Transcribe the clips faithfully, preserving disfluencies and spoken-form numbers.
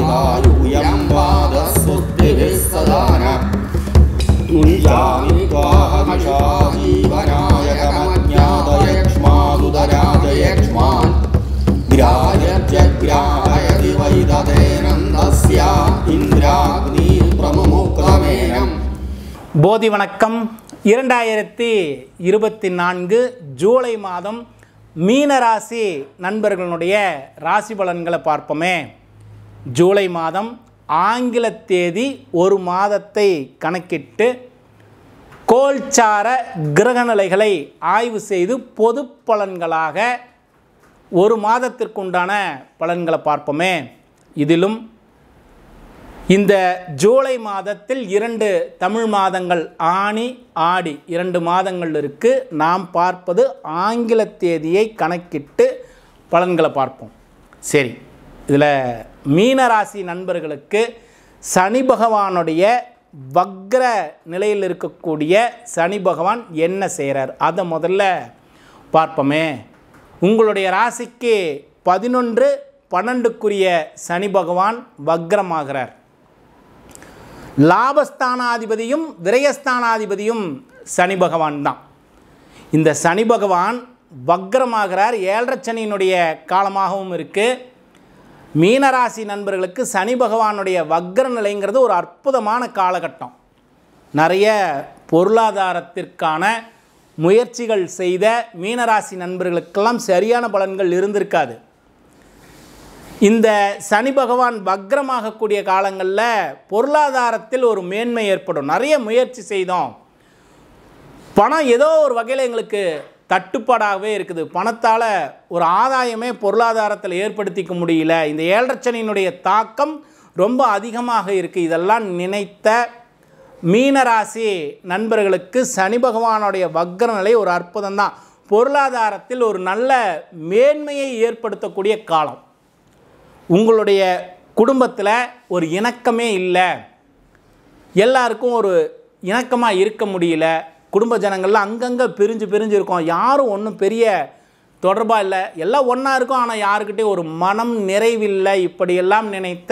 दीर्घायुयम्बादस्वस्तिभिस्सदान तुञ्जामि त्वाहमिषाजीवनायकमज्ञातयक्ष्मादुदराजयक्ष्मान् ग्राह्यत्यग्राहयति वैदतेनन्दस्य इन्द्राग्निप्रमुमुक्तमेनम्. போதி வணக்கம். இரண்டாயிரத்தி இருபத்தி நான்கு ஜூலை மாதம் மீனராசி நண்பர்களுடைய ராசி பலன்களை பார்ப்போமே. ஜூலை மாதம் ஆங்கில தேதி ஒரு மாதத்தை கணக்கிட்டு கோல்சார கிரகநிலைகளை ஆய்வு செய்து பொது பலன்களாக ஒரு மாதத்திற்குண்டான பலன்களை பார்ப்போமே. இதிலும் இந்த ஜூலை மாதத்தில் இரண்டு தமிழ் மாதங்கள் ஆனி ஆடி இரண்டு மாதங்கள் இருக்குது. நாம் பார்ப்பது ஆங்கில தேதியை கணக்கிட்டு பலன்களை பார்ப்போம். சரி, இதில் மீனராசி நண்பர்களுக்கு சனி பகவானுடைய வக்ர நிலையில் இருக்கக்கூடிய சனி பகவான் என்ன செய்கிறார் அதை முதல்ல பார்ப்போமே. உங்களுடைய ராசிக்கு பதினொன்று பன்னெண்டுக்குரிய சனி பகவான் வக்ரமாகிறார். லாபஸ்தானாதிபதியும் விரயஸ்தானாதிபதியும் சனி பகவான் தான். இந்த சனி பகவான் வக்ரமாகிறார். ஏழரை சனியினுடைய காலமாகவும் இருக்குது. மீனராசி நண்பர்களுக்கு சனி பகவானுடைய வக்ர நிலைங்கிறது ஒரு அற்புதமான காலகட்டம். நிறைய பொருளாதாரத்திற்கான முயற்சிகள் செய்த மீனராசி நண்பர்களுக்கெல்லாம் சரியான பலன்கள் இருந்திருக்காது. இந்த சனி பகவான் வக்ரமாகக்கூடிய காலங்களில் பொருளாதாரத்தில் ஒரு மேன்மை ஏற்படும். நிறைய முயற்சி செய்தோம், பணம் ஏதோ ஒரு வகையில் எங்களுக்கு தட்டுப்பாடாகவே இருக்குது, பணத்தால் ஒரு ஆதாயமே பொருளாதாரத்தில் ஏற்படுத்திக்க முடியல, இந்த ஏழரை சனியினுடைய தாக்கம் ரொம்ப அதிகமாக இருக்குது. இதெல்லாம் நினைத்த மீனராசி நண்பர்களுக்கு சனி பகவானுடைய வக்ர நிலை ஒரு அற்புதம் தான். பொருளாதாரத்தில் ஒரு நல்ல மேன்மையை ஏற்படுத்தக்கூடிய காலம். உங்களுடைய குடும்பத்தில் ஒரு இணக்கமே இல்லை, எல்லாருக்கும் ஒரு இணக்கமாக இருக்க முடியல, குடும்ப ஜனங்கள்லாம் அங்கங்கே பிரிஞ்சு பிரிஞ்சு இருக்கோம், யாரும் ஒன்றும் பெரிய தொடர்பாக இல்லை, எல்லாம் ஒன்றா இருக்கும், ஆனால் யாருக்கிட்டே ஒரு மனம் நிறைவில்லை, இப்படியெல்லாம் நினைத்த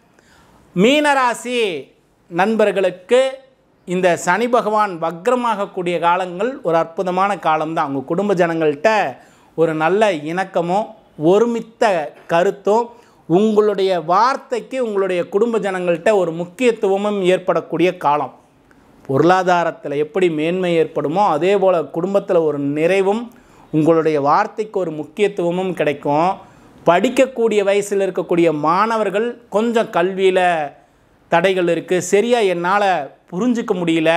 மீனராசி நண்பர்களுக்கு இந்த சனி பகவான் வக்ரமாகக்கூடிய காலங்கள் ஒரு அற்புதமான காலம்தான். உங்கள் குடும்ப ஜனங்கள்கிட்ட ஒரு நல்ல இணக்கமும் ஒருமித்த கருத்தும் உங்களுடைய வார்த்தைக்கு உங்களுடைய குடும்ப ஜனங்கள்கிட்ட ஒரு முக்கியத்துவமும் ஏற்படக்கூடிய காலம். பொருளாதாரத்தில் எப்படி மேன்மை ஏற்படுமோ அதே போல் குடும்பத்தில் ஒரு நிறைவும் உங்களுடைய வார்த்தைக்கு ஒரு முக்கியத்துவமும் கிடைக்கும். படிக்கக்கூடிய வயசில் இருக்கக்கூடிய மாணவர்கள் கொஞ்சம் கல்வியில் தடைகள் இருக்குது, சரியாக என்னால் புரிஞ்சிக்க முடியல,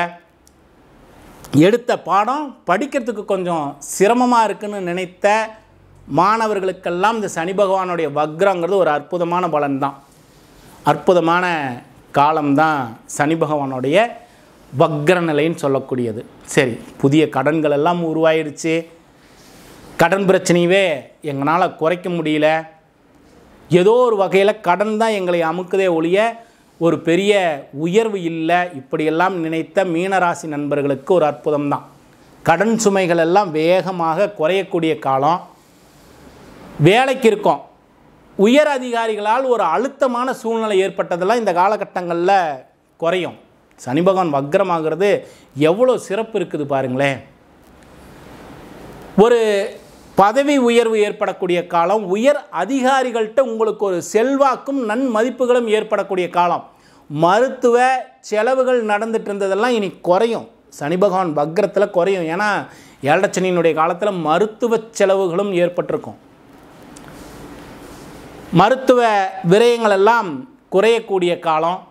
எடுத்த பாடம் படிக்கிறதுக்கு கொஞ்சம் சிரமமாக இருக்குன்னு நினைத்த மாணவர்களுக்கெல்லாம் இந்த சனி பகவானுடைய வக்ரங்கிறது ஒரு அற்புதமான பலன்தான். அற்புதமான காலம்தான் சனி பகவானுடைய வக்ர நிலைன்னு சொல்லக்கூடியது. சரி, புதிய கடன்கள் எல்லாம் உருவாயிடுச்சு, கடன் பிரச்சனையவே எங்களால் குறைக்க முடியல, ஏதோ ஒரு வகையில் கடன் தான் எங்களை அமுக்குதே ஒழிய ஒரு பெரிய உயர்வு இல்லை, இப்படியெல்லாம் நினைத்த மீனராசி நண்பர்களுக்கு ஒரு அற்புதம்தான். கடன் சுமைகள் எல்லாம் வேகமாக குறையக்கூடிய காலம். வேலைக்கு இருக்கோம், உயர் அதிகாரிகளால் ஒரு அழுத்தமான சூழ்நிலை ஏற்பட்டதெல்லாம் இந்த காலகட்டங்களில் குறையும். சனி பகவான் வக்ரமாகிறது எவ்வளோ சிறப்பு இருக்குது பாருங்களேன். ஒரு பதவி உயர்வு ஏற்படக்கூடிய காலம், உயர் அதிகாரிகள்கிட்ட உங்களுக்கு ஒரு செல்வாக்கும் நன்மதிப்புகளும் ஏற்படக்கூடிய காலம். மருத்துவ செலவுகள் நடந்துட்டு இருந்ததெல்லாம் இனி குறையும். சனி பகவான் வக்ரத்தில் குறையும். ஏன்னா ஏழரை சனியினுடைய காலத்தில் மருத்துவ செலவுகளும் ஏற்பட்டிருக்கும். மருத்துவ விரயங்கள் எல்லாம் குறையக்கூடிய காலம்.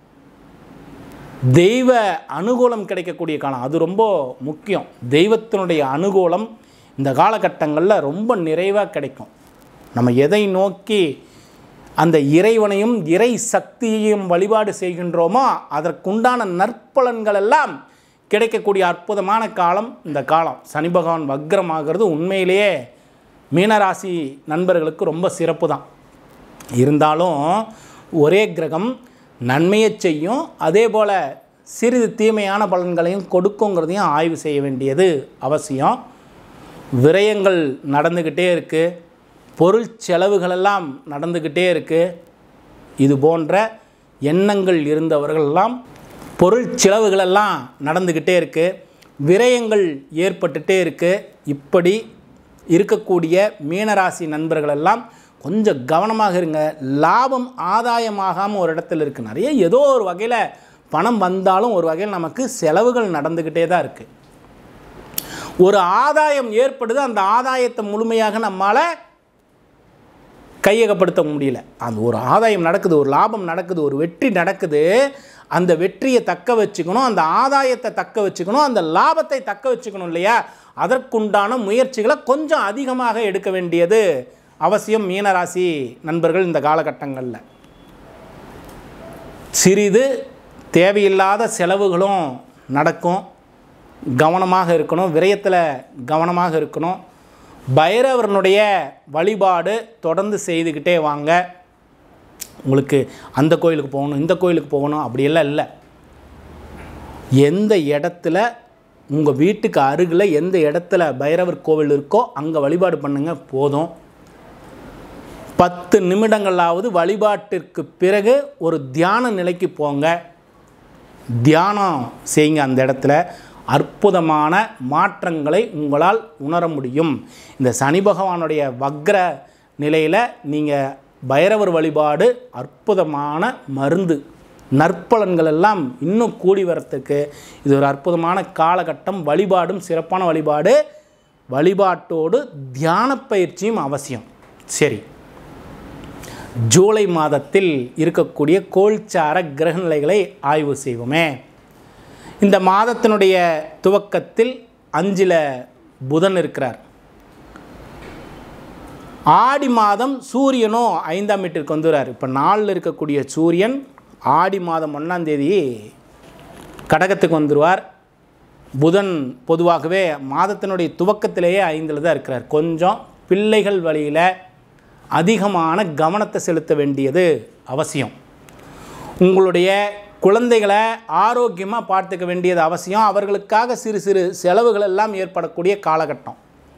தெய்வ அனுகூலம் கிடைக்கக்கூடிய காலம், அது ரொம்ப முக்கியம். தெய்வத்தினுடைய அனுகூலம் இந்த காலகட்டங்களில் ரொம்ப நிறைவாக கிடைக்கும். நம்ம எதை நோக்கி அந்த இறைவனையும் இறை சக்தியையும் வழிபாடு செய்கின்றோமோ அதற்குண்டான நற்பலன்கள் எல்லாம் கிடைக்கக்கூடிய அற்புதமான காலம் இந்த காலம். சனி பகவான் வக்ரமாகிறது உண்மையிலேயே மீனராசி நண்பர்களுக்கு ரொம்ப சிறப்பு தான். இருந்தாலும் ஒரே கிரகம் நன்மையை செய்யும், அதே போல் சிறிது தீமையான பலன்களையும் கொடுக்குங்கிறதையும் ஆய்வு செய்ய வேண்டியது அவசியம். விரயங்கள் நடந்துக்கிட்டே இருக்குது, பொருள் செலவுகளெல்லாம் நடந்துக்கிட்டே இருக்குது. இது போன்ற எண்ணங்கள் இருந்தவர்களெல்லாம் பொருள் செலவுகளெல்லாம் நடந்துக்கிட்டே இருக்குது, விரயங்கள் ஏற்பட்டுகிட்டே இருக்குது. இப்படி இருக்கக்கூடிய மீனராசி நண்பர்களெல்லாம் கொஞ்சம் கவனமாக இருங்க. லாபம் ஆதாயமாகாமல் ஒரு இடத்துல இருக்குது. நிறைய ஏதோ ஒரு வகையில் பணம் வந்தாலும் ஒரு வகையில் நமக்கு செலவுகள் நடந்துக்கிட்டே தான் இருக்குது. ஒரு ஆதாயம் ஏற்படுது, அந்த ஆதாயத்தை முழுமையாக நம்மால் கையகப்படுத்த முடியல. அந்த ஒரு ஆதாயம் நடக்குது, ஒரு லாபம் நடக்குது, ஒரு வெற்றி நடக்குது. அந்த வெற்றியை தக்க வச்சுக்கணும், அந்த ஆதாயத்தை தக்க வச்சுக்கணும், அந்த லாபத்தை தக்க வச்சுக்கணும் இல்லையா? அதற்குண்டான முயற்சிகளை கொஞ்சம் அதிகமாக எடுக்க வேண்டியது அவசியம் மீனராசி நண்பர்கள். இந்த காலகட்டங்களில் சிறிது தேவையில்லாத செலவுகளும் நடக்கும். கவனமாக இருக்கணும், விரயத்தில் கவனமாக இருக்கணும். பைரவனுடைய வழிபாடு தொடர்ந்து செய்துக்கிட்டே வாங்க. உங்களுக்கு அந்த கோயிலுக்கு போகணும், இந்த கோயிலுக்கு போகணும் அப்படியெல்லாம் இல்லை. எந்த இடத்துல உங்கள் வீட்டுக்கு அருகில் எந்த இடத்துல பைரவர் கோவில் இருக்கோ அங்கே வழிபாடு பண்ணுங்க போதும். பத்து நிமிடங்களாவது வழிபாட்டிற்கு பிறகு ஒரு தியான நிலைக்கு போங்க, தியானம் செய்யுங்க. அந்த இடத்துல அற்புதமான மாற்றங்களை உங்களால் உணர முடியும். இந்த சனி பகவானுடைய வக்ர நிலையில் நீங்கள் பைரவர் வழிபாடு அற்புதமான மருந்து. நற்பலன்கள் எல்லாம் இன்னும் கூடி வரத்துக்கு இது ஒரு அற்புதமான காலகட்டம். வழிபாடும் சிறப்பான வழிபாடு, வழிபாட்டோடு தியான பயிற்சியும் அவசியம். சரி, ஜூலை மாதத்தில் இருக்கக்கூடிய கோல்சார கிரக நிலைகளை ஆய்வு செய்வோமே. இந்த மாதத்தினுடைய துவக்கத்தில் அஞ்சில் புதன் இருக்கிறார். ஆடி மாதம் சூரியனும் ஐந்தாம் வீட்டிற்கு வந்துடுறார். இப்போ நாளில் இருக்கக்கூடிய சூரியன் ஆடி மாதம் ஒன்றாம் தேதி கடகத்துக்கு வந்துடுவார். புதன் பொதுவாகவே மாதத்தினுடைய துவக்கத்திலேயே ஐந்தில் தான் இருக்கிறார். கொஞ்சம் பிள்ளைகள் வழியில் அதிகமான கவனத்தை செலுத்த வேண்டியது அவசியம். உங்களுடைய குழந்தைகளை ஆரோக்கியமாக பார்த்துக்க வேண்டியது அவசியம். அவர்களுக்காக சிறு சிறு செலவுகள் எல்லாம் ஏற்படக்கூடிய காலகட்டம்.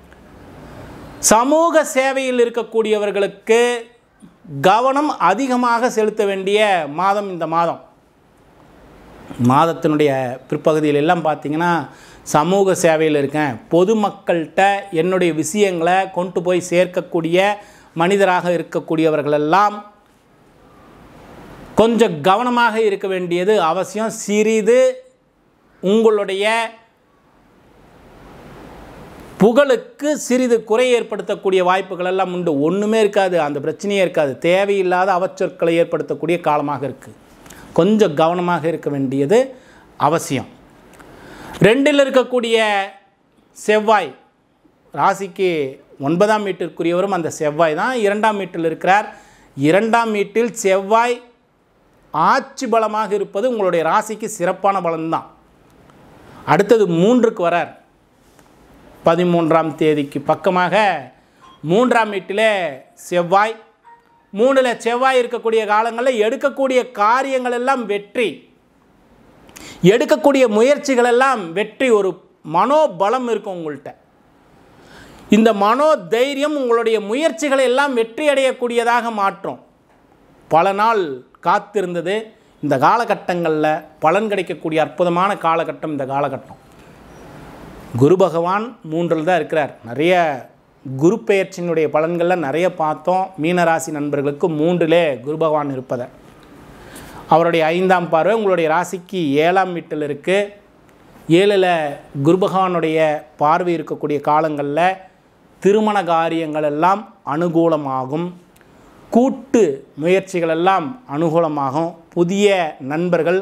சமூக சேவையில் இருக்கக்கூடியவர்களுக்கு கவனம் அதிகமாக செலுத்த வேண்டிய மாதம் இந்த மாதம். மாதத்தினுடைய பிற்பகுதியில் எல்லாம் பார்த்திங்கன்னா சமூக சேவையில் இருக்கேன், பொதுமக்கள்கிட்ட என்னுடைய விஷயங்களை கொண்டு போய் சேர்க்கக்கூடிய மனிதராக இருக்கக்கூடியவர்களெல்லாம் கொஞ்சம் கவனமாக இருக்க வேண்டியது அவசியம். சிறிது உங்களுடைய புகழுக்கு சிறிது குறை ஏற்படுத்தக்கூடிய வாய்ப்புகள் எல்லாம் உண்டு. ஒன்றுமே இருக்காது, அந்த பிரச்சனையே இருக்காது. தேவையில்லாத அவச்சொற்களை ஏற்படுத்தக்கூடிய காலமாக இருக்குது. கொஞ்சம் கவனமாக இருக்க வேண்டியது அவசியம். ரெண்டில் இருக்கக்கூடிய செவ்வாய் ராசிக்கு ஒன்பதாம் வீட்டிற்குரியவரும் அந்த செவ்வாய் தான். இரண்டாம் வீட்டில் இருக்கிறார். இரண்டாம் வீட்டில் செவ்வாய் ஆட்சி பலமாக இருப்பது உங்களுடைய ராசிக்கு சிறப்பான பலன்தான். அடுத்தது மூன்றுக்கு வரார். பதிமூன்றாம் தேதிக்கு பக்கமாக மூன்றாம் வீட்டிலே செவ்வாய். மூணில் செவ்வாய் இருக்கக்கூடிய காலங்களில் எடுக்கக்கூடிய காரியங்கள் எல்லாம் வெற்றி, எடுக்கக்கூடிய முயற்சிகள் எல்லாம் வெற்றி. ஒரு மனோபலம் இருக்கும் உங்கள்கிட்ட. இந்த மனோ தைரியம் உங்களுடைய முயற்சிகளை எல்லாம் வெற்றி அடையக்கூடியதாக மாற்றும். பல நாள் காத்திருந்தது இந்த காலகட்டங்களில் பலன் கிடைக்கக்கூடிய அற்புதமான காலகட்டம் இந்த காலகட்டம். குரு பகவான் மூன்றில் தான் இருக்கிறார். நிறைய குரு பெயர்ச்சியினுடைய பலன்களில் நிறைய பார்த்தோம். மீனராசி நண்பர்களுக்கு மூன்றிலே குரு பகவான் இருப்பதை, அவருடைய ஐந்தாம் பார்வை உங்களுடைய ராசிக்கு ஏழாம் வீட்டில் இருக்குது. ஏழில் குரு பகவானுடைய பார்வை இருக்கக்கூடிய காலங்களில் திருமண காரியங்கள் எல்லாம் அனுகூலமாகும், கூட்டு முயற்சிகள் எல்லாம் அனுகூலமாகும். புதிய நண்பர்கள்,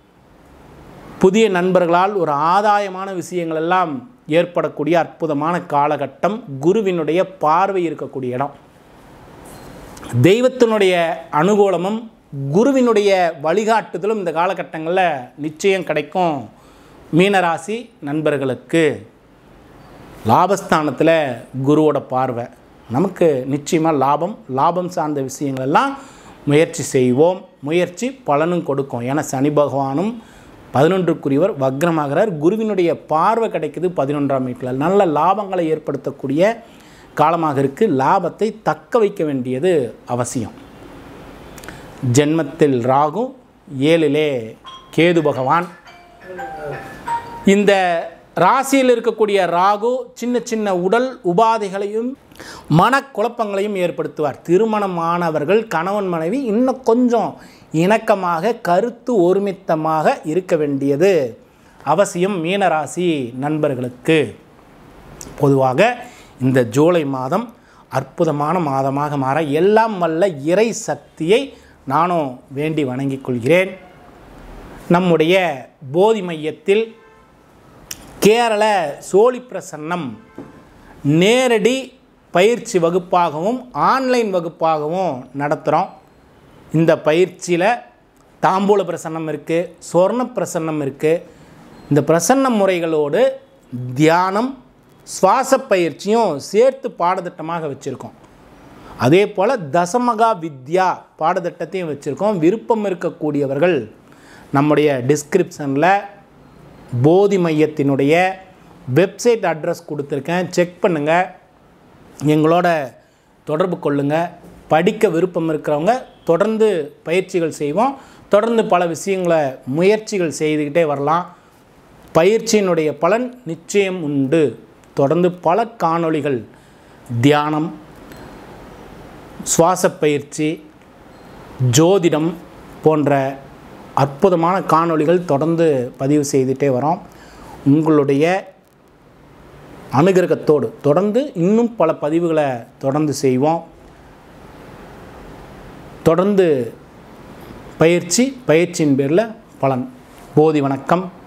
புதிய நண்பர்களால் ஒரு ஆதாயமான விஷயங்கள் எல்லாம் ஏற்படக்கூடிய அற்புதமான காலகட்டம். குருவினுடைய பார்வை இருக்கக்கூடிய இடம். தெய்வத்தினுடைய அனுகூலமும் குருவினுடைய வழிகாட்டுதலும் இந்த காலகட்டங்களில் நிச்சயம் கிடைக்கும். மீனராசி நண்பர்களுக்கு லாபஸ்தானத்தில் குருவோட பார்வை நமக்கு நிச்சயமாக லாபம். லாபம் சார்ந்த விஷயங்கள் எல்லாம் முயற்சி செய்வோம். முயற்சி பலனும் கொடுக்கும். ஏன்னா சனி பகவானும் பதினொன்றுக்குரியவர் வக்ரமாகிறார். குருவினுடைய பார்வை கிடைக்குது பதினொன்றாம் வீட்டில். நல்ல லாபங்களை ஏற்படுத்தக்கூடிய காலமாக இருக்குது. லாபத்தை தக்க வைக்க வேண்டியது அவசியம். ஜென்மத்தில் ராகு, ஏழிலே கேது பகவான். இந்த ராசியில் இருக்கக்கூடிய ராகு சின்ன சின்ன உடல் உபாதைகளையும் மனக்குழப்பங்களையும் ஏற்படுத்துவார். திருமணமானவர்கள் கணவன் மனைவி இன்னும் கொஞ்சம் இணக்கமாக கருத்து ஒருமித்தமாக இருக்க வேண்டியது அவசியம் மீனராசி நண்பர்களுக்கு. பொதுவாக இந்த ஜூலை மாதம் அற்புதமான மாதமாக மாற எல்லாம் வல்ல இறை சக்தியை நானும் வேண்டி வணங்கிக் கொள்கிறேன். நம்முடைய போதி மையத்தில் கேரள சோழி பிரசன்னம் நேரடி பயிற்சி வகுப்பாகவும் ஆன்லைன் வகுப்பாகவும் நடத்துகிறோம். இந்த பயிற்சியில் தாம்பூல பிரசன்னம் இருக்குது, சொர்ண பிரசன்னம் இருக்குது. இந்த பிரசன்ன முறைகளோடு தியானம், சுவாச பயிற்சியும் சேர்த்து பாடத்திட்டமாக வச்சுருக்கோம். அதே போல் தசமகா வித்யா பாடத்திட்டத்தையும் வச்சுருக்கோம். விருப்பம் இருக்கக்கூடியவர்கள் நம்முடைய டிஸ்கிரிப்ஷனில் போதி மையத்தினுடைய வெப்சைட் அட்ரஸ் கொடுத்துருக்கேன், செக் பண்ணுங்கள், எங்களோட தொடர்பு கொள்ளுங்கள். படிக்க விருப்பம் இருக்கிறவங்க தொடர்ந்து பயிற்சிகள் செய்வோம். தொடர்ந்து பல விஷயங்களை முயற்சிகள் செய்துக்கிட்டே வரலாம். பயிற்சியினுடைய பலன் நிச்சயம் உண்டு. தொடர்ந்து பல காணொளிகள், தியானம், சுவாச பயிற்சி, ஜோதிடம் போன்ற அற்புதமான காணொளிகள் தொடர்ந்து பதிவு செய்துகிட்டே வரோம். உங்களுடைய அனுகிரகத்தோடு தொடர்ந்து இன்னும் பல பதிவுகளை தொடர்ந்து செய்வோம். தொடர்ந்து பயிற்சி, பயிற்சியின் பேரில் பலன். போதி வணக்கம்.